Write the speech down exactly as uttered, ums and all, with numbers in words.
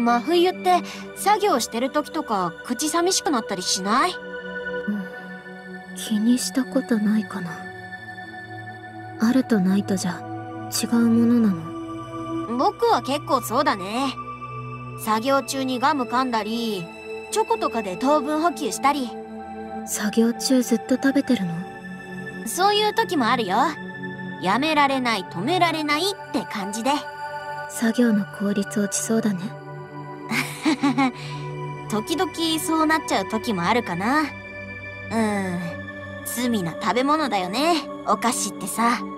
真冬って作業してる時とか口寂しくなったりしない？ うん、気にしたことないかな。あるとないとじゃ違うものなの？ 僕は結構そうだね。作業中にガム噛んだり、チョコとかで糖分補給したり。 作業中ずっと食べてるの？ そういう時もあるよ。やめられない、止められないって感じで。 作業の効率落ちそうだね。 時々そうなっちゃう時もあるかな。うん、罪な食べ物だよね、お菓子ってさ。